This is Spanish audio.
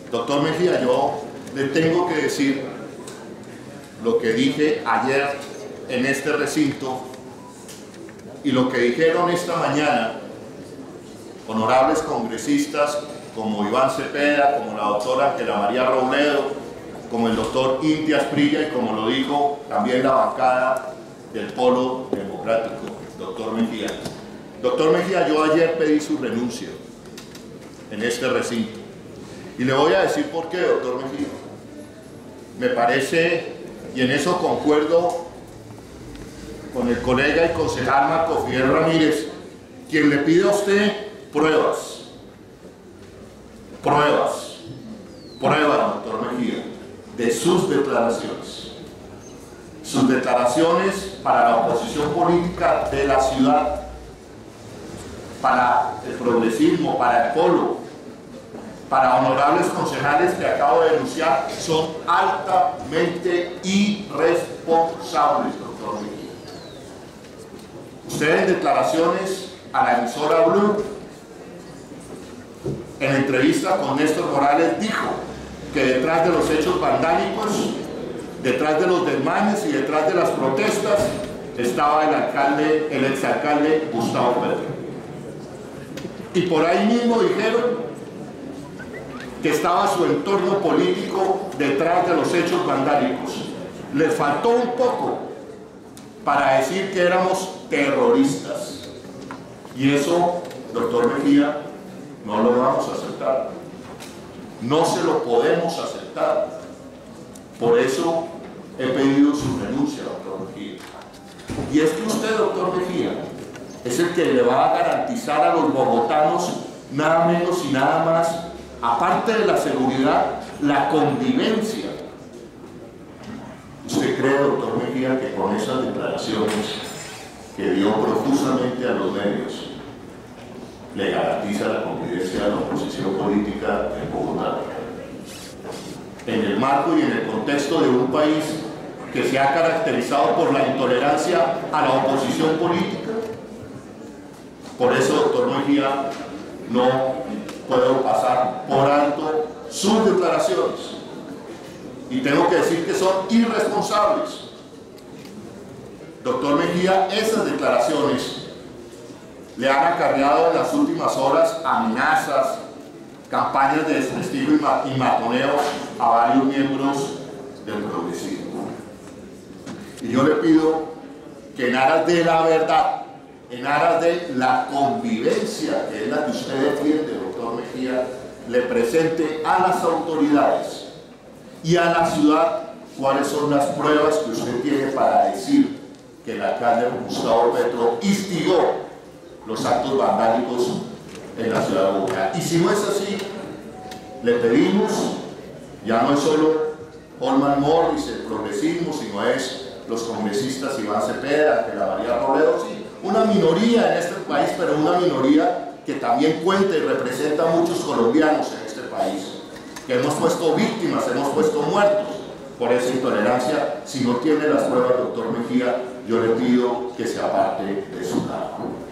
Doctor Mejía, yo le tengo que decir lo que dije ayer en este recinto y lo que dijeron esta mañana honorables congresistas como Iván Cepeda, como la doctora Ángela María Robledo, como el doctor Inti Asprilla y como lo dijo también la bancada del Polo Democrático, doctor Mejía. Doctor Mejía, yo ayer pedí su renuncia en este recinto. Y le voy a decir por qué, doctor Mejía. Me parece, y en eso concuerdo con el colega y concejal Marco Fidel Ramírez, quien le pide a usted pruebas, doctor Mejía, de sus declaraciones. Sus declaraciones para la oposición política de la ciudad, para el progresismo, para el polo, para honorables concejales que acabo de denunciar, son altamente irresponsables, doctor Mejía. Usted en declaraciones a la emisora Blue, en entrevista con Néstor Morales, dijo que detrás de los hechos vandálicos, detrás de los desmanes y detrás de las protestas, estaba el exalcalde Gustavo Petro. Y por ahí mismo dijeron que estaba su entorno político detrás de los hechos vandálicos. Les faltó un poco para decir que éramos terroristas. Y eso, doctor Mejía, no lo vamos a aceptar. No se lo podemos aceptar. Por eso he pedido su renuncia, doctor Mejía. Y es que usted, doctor Mejía, es el que le va a garantizar a los bogotanos nada menos y nada más, aparte de la seguridad, la convivencia. ¿Usted cree, doctor Mejía, que con esas declaraciones que dio profusamente a los medios le garantiza la convivencia de la oposición política en Bogotá? En el marco y en el contexto de un país que se ha caracterizado por la intolerancia a la oposición política. Por eso, doctor Mejía, no puedo pasar por alto sus declaraciones. Y tengo que decir que son irresponsables. Doctor Mejía, esas declaraciones le han acarreado en las últimas horas amenazas, campañas de desprestigio y matoneo a varios miembros del progresismo. Y yo le pido que en aras de la verdad, en aras de la convivencia, que es la que usted defiende, doctor Mejía, le presente a las autoridades y a la ciudad cuáles son las pruebas que usted tiene para decir que el alcalde Gustavo Petro instigó los actos vandálicos en la ciudad de Bogotá. Y si no es así, le pedimos, ya no es solo Holman Morris, el progresismo, sino es los congresistas Iván Cepeda, Ángela María Robledo, sí, una minoría en este país, pero una minoría que también cuenta y representa a muchos colombianos en este país, que hemos puesto víctimas, hemos puesto muertos por esa intolerancia. Si no tiene las pruebas, doctor Mejía, yo le pido que se aparte de su cargo.